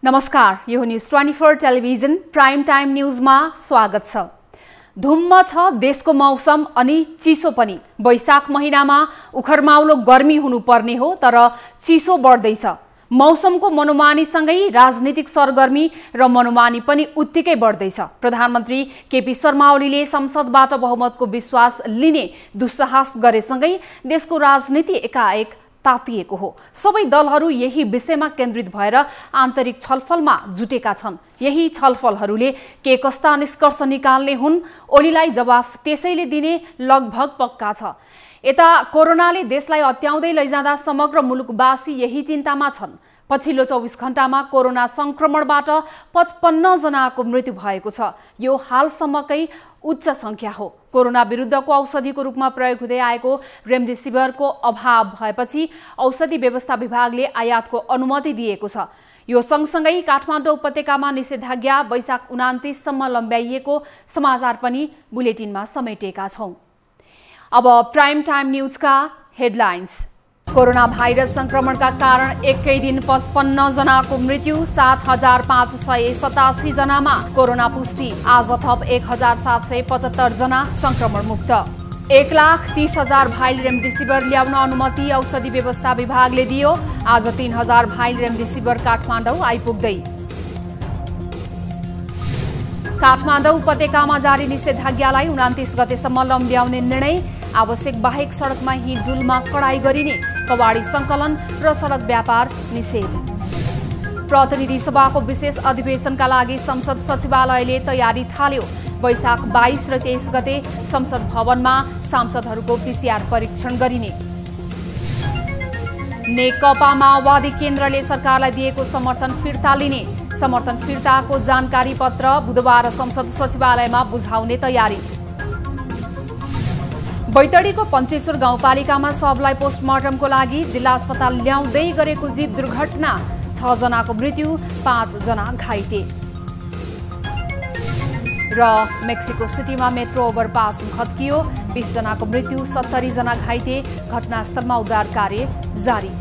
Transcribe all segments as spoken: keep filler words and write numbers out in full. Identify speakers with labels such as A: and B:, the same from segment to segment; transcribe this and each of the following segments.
A: नमस्कार, यो news twenty four television prime time न्यूजमा स्वागत छ। धुम्म छ देशको मौसम अनि चिसो पनि। वैशाख महिनामा उखरमाउलो गर्मी हुनुपर्ने हो, तर चिसो बढ्दैछ। मौसमको मनोमानीसँगै राजनीतिक सरगर्मी र मनोमानी पनि उत्तिकै बढ्दैछ। प्रधानमन्त्री केपी शर्मा ओलीले संसदबाट बहुमतको विश्वास लिने दुस्साहस गरेसँगै देशको राजनीति एकाएक तातिएको हो। सबै दलहरू यही विषयमा केन्द्रित भएर आन्तरिक छलफलमा जुटेका छन्। यही छलफलहरूले के कस्ता निष्कर्ष निकाल्ने हुन्, ओलीलाई जवाफ त्यसैले दिने लगभग पक्का छ। यता कोरोनाले देशलाई अत्याउँदै लैजाँदा समग्र मुलुकवासी यही चिन्तामा छन्। पछिल्लो चौबिस घण्टामा कोरोना संक्रमणबाट पचपन्न जनाको मृत्यु भएको छ। यो हालसम्मकै उच्च संख्या हो। कोरोना विरुद्धको औषधिको रूपमा प्रयोग हुँदै आएको रेमडेसिभिरको अभाव भएपछि औषधि व्यवस्था विभागले आयातको अनुमति दिएको छ। यो सँगसँगै काठमाडौँ उपत्यकामा निषेधाज्ञा वैशाख उनान्तीससम्म लम्ब्याइएको समाचार पनि बुलेटिनमा समेटेका छौं। अब प्राइम टाइम न्यूजका हेडलाइन्स। कोरोना भाइरस संक्रमणका कारण एकै दिन पचपन्न जनाको मृत्यु, सात हजार पाँच सय सतासी जनामा कोरोना पुष्टि। आज थप एक हजार सात सय पचहत्तर जना संक्रमण मुक्त। एक लाख तीस हजार भाइल रेमडेसिभिर ल्याउन अनुमति औषधि व्यवस्था विभागले दियो। आज तीन हजार भाइल रेमडेसिभिर काठमाडौँ आइपुग्दै। काठमाडौँ उपत्यकामा जारी निषेधाज्ञालाई उनान्तीस गतेसम्म लम्ब्याउने निर्णय। आवश्यक बाहेक सडकमा हिँडडुलमा कडाई गरिने। कवाडी संकलन र सडक व्यापार निषेध। प्रतिनिधि सभाको विशेष अधिवेशनका लागि संसद सचिवालयले तयारी थाल्यो। वैशाख बाइस र तेइस गते संसद भवनमा सांसदहरूको पीसीआर परीक्षण गरिने। नेकपा माओवादी केन्द्रले सरकारलाई दिएको समर्थन फिर्ता लिने। समर्थन फिर्ताको जानकारी पत्र बुधबार संसद सचिवालयमा बुझाउने तयारी। बैतडीको पञ्चेश्वर गाउँपालिकामा शवलाई पोस्टमार्टमको लागि जिल्ला अस्पताल ल्याउँदै गरेको जीप दुर्घटना। छ जनाको मृत्यु, पाँच जना घाइते। र मेक्सिको सिटीमा मेट्रो ओभरपास खत्कियो, बीस जनाको मृत्यु, सत्तरी जना घाइते। घटनास्थलमा उद्धार कार्य जारी।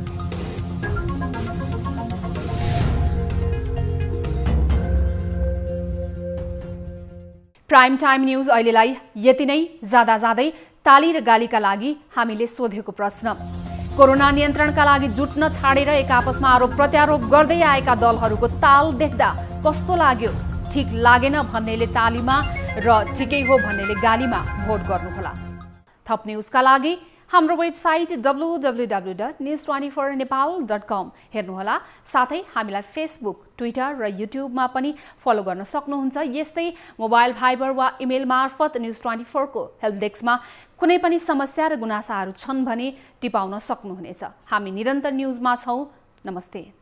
A: प्राइम टाइम न्यूज अहिलेलाई यति नै। जाँदा जाँदै ताली र गालीका लागि हामीले सोधेको प्रश्न। कोरोना नियन्त्रणका लागि जुट्न छाडेर एक आपसमा आरोप प्रत्यारोप गर्दै आएका दलहरूको ताल देख्दा कस्तो लाग्यो? ठिक लागेन भन्नेले तालीमा र ठिकै हो भन्नेले गालीमा भोट गर्नुहोला। थप न्यूजका लागि हाम्रो website W W W dot news twenty four Nepal dot com हेर्नुहोला। साथै हामीलाई फेसबुक, ट्विटर र युट्युबमा पनि फलो गर्न सक्नुहुन्छ। यस्तै मोबाइल भाइबर वा इमेल मार्फत न्युज ट्वेन्टी फोर को हेल्प डेस्कमा कुनै पनि समस्या र गुनासाहरू छन् भने टिपाउन सक्नुहुनेछ। हामी निरन्तर न्युजमा छौं। नमस्ते।